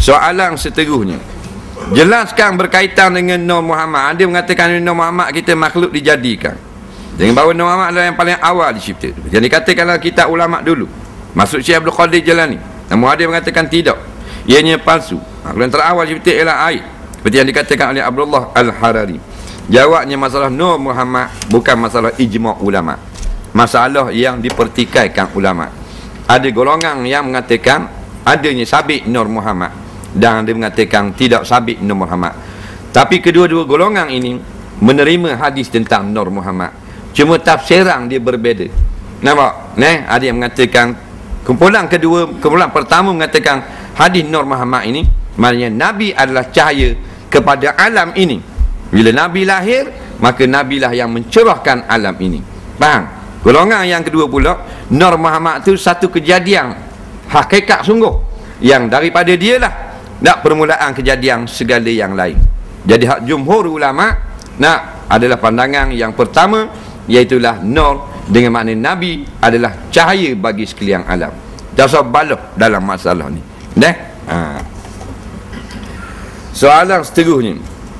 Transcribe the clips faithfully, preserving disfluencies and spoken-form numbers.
Soalan seterusnya, jelaskan berkaitan dengan Nur Muhammad. Ada mengatakan Nur Muhammad kita makhluk dijadikan, dengan bahawa Nur Muhammad adalah yang paling awal dicipta. Yang dikatakanlah kitab ulama dulu, maksud Syekh Abdul Qadir Jalani. Namun ada mengatakan tidak, ianya palsu. Makhluk yang terawal dicipta ialah air, seperti yang dikatakan oleh Abdullah Al-Harari. Jawabnya, masalah Nur Muhammad bukan masalah ijma' ulama, masalah yang dipertikaikan ulama. Ada golongan yang mengatakan adanya sabit Nur Muhammad, dan dia mengatakan tidak sabit Nur Muhammad. Tapi kedua-dua golongan ini menerima hadis tentang Nur Muhammad, cuma tafsiran dia berbeza. Nampak? Nah, ada yang mengatakan, kumpulan kedua, kumpulan pertama mengatakan hadis Nur Muhammad ini maknanya Nabi adalah cahaya kepada alam ini. Bila Nabi lahir, maka Nabilah yang mencerahkan alam ini. Faham? Golongan yang kedua pula, Nur Muhammad itu satu kejadian hakikat sungguh, yang daripada dialah nak permulaan kejadian segala yang lain. Jadi hak jumhur ulama nak adalah pandangan yang pertama, iaitulah Nur dengan makna Nabi adalah cahaya bagi sekalian alam. Dasar balah dalam masalah ni. Dah? Ha. Soalan seterusnya.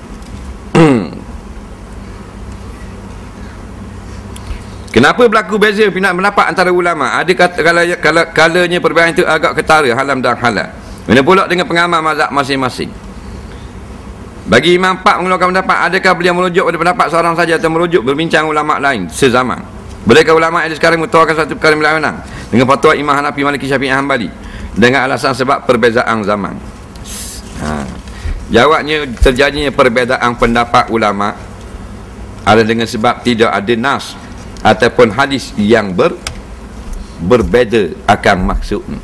Kenapa berlaku beza pendapat antara ulama? Ada kata kalau kalau kalanya perbezaan itu agak ketara halam dan halal. Mana pula dengan pengamal mazhab masing-masing. Bagi Imam Pak mengeluarkan pendapat, adakah beliau merujuk pada pendapat seorang saja atau merujuk berbincang ulama lain sezaman? Bolehkah ulama yang sekarang mutawakkan satu perkara berlawanan dengan fatwa Imam Hanafi, Maliki, Syafi'i, Hanbali dengan alasan sebab perbezaan zaman? Ha. Jawabnya, terjadinya perbezaan pendapat ulama adalah dengan sebab tidak ada nas ataupun hadis yang ber, berbeza akan maksudnya.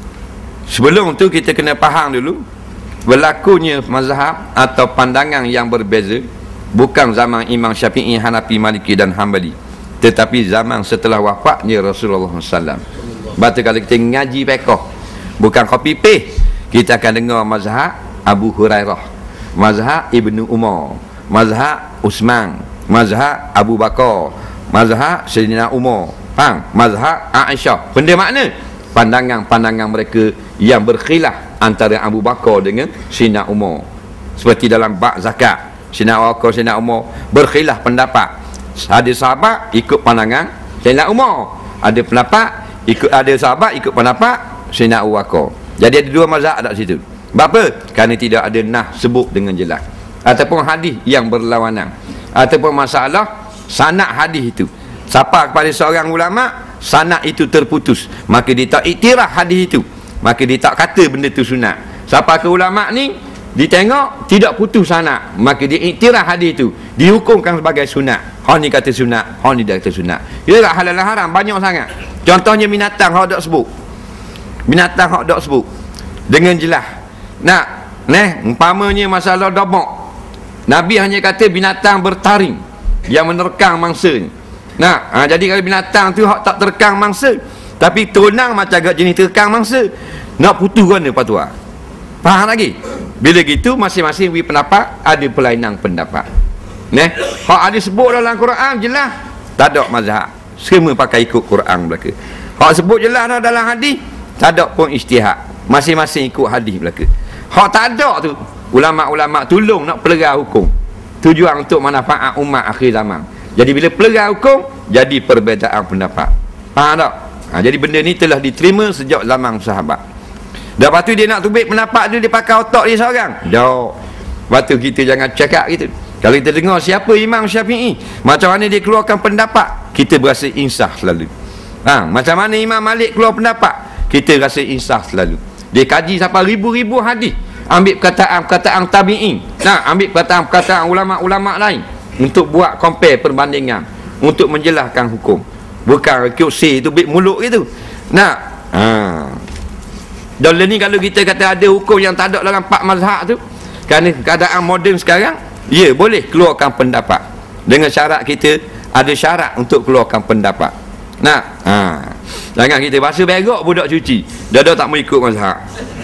Sebelum tu kita kena faham dulu berlakunya mazhab atau pandangan yang berbeza bukan zaman Imam Syafi'i, Hanafi, Maliki dan Hanbali, tetapi zaman setelah wafatnya Rasulullah sallallahu alaihi wasallam. Berarti kalau kita ngaji fiqh bukan copy paste, kita akan dengar mazhab Abu Hurairah, mazhab Ibnu Umar, mazhab Utsman, mazhab Abu Bakar, mazhab Sayyidina Umar, faham? Mazhab Aisyah. Benda makna pandangan-pandangan mereka yang berkhilaf antara Abu Bakar dengan Sayyidina Umar. Seperti dalam bab zakat, Sayyidina Abu Bakar, Sayyidina Umar berkhilaf pendapat. Ada sahabat ikut pandangan Sayyidina Umar, ada pendapat ikut, ada sahabat ikut pendapat Sayyidina Abu Bakar. Jadi ada dua mazhab ada situ. Apa? Kerana tidak ada nah sebut dengan jelas, ataupun hadis yang berlawanan, ataupun masalah sanad hadis itu. Siapa kepada seorang ulama sanad itu terputus, maka dia tak iktiraf hadis itu, maka dia tak kata benda itu sunat. Siapa ke ulama ni ditengok tidak putus sanad, maka dia iktiraf hadis itu, dihukumkan sebagai sunat. Hak ni kata sunat, hak ni dia kata sunat. Dia tak halal haram banyak sangat. Contohnya binatang hak dak sebut. Binatang hak dak sebut dengan jelas. Nak, neh umpamanya masalah dobok. Nabi hanya kata binatang bertaring yang menerkang mangsanya. Nah, ha, jadi kalau binatang tu hak tak terkang mangsa, tapi tunang macam agak jenis terkang mangsa, nak putus guna patwa. Faham lagi? Bila gitu masing-masing beri pendapat, ada perlainan pendapat. Neh, hak ada sebut dalam Quran jelas, tak ada mazhab. Semua pakai ikut Quran belaka. Hak sebut jelas dalam hadis, tak ada pun ijtihad. Masing-masing ikut hadis belaka. Hak tak ada tu, ulama-ulama tolong nak pelerah hukum. Tujuan untuk manfaat umat akhir zaman. Jadi bila pelerah hukum, jadi perbezaan pendapat. Faham tak? Ha, jadi benda ni telah diterima sejak zaman sahabat. Dah lepas tu dia nak tubik pendapat dia, dia pakai otak dia seorang. Jauh. Lepas tu kita jangan cakap gitu. Kalau kita dengar siapa Imam Syafi'i, macam mana dia keluarkan pendapat, kita berasa insaf selalu. Ha, macam mana Imam Malik keluar pendapat, kita rasa insaf selalu. Dia kaji sampai ribu-ribu hadis, ambil perkataan-perkataan tabi'in, nah, ambil perkataan-perkataan ulama-ulama lain untuk buat compare perbandingan, untuk menjelaskan hukum. Bukan ikut say tu bit mulut gitu. Nah, ha. Dan ni kalau kita kata ada hukum yang tak ada dalam empat mazhab tu, kerana keadaan moden sekarang, ya boleh keluarkan pendapat. Dengan syarat kita ada syarat untuk keluarkan pendapat. Nah, ha. Jangan kita basuh begok budak cuci. Dah dah tak mau ikut mazhab.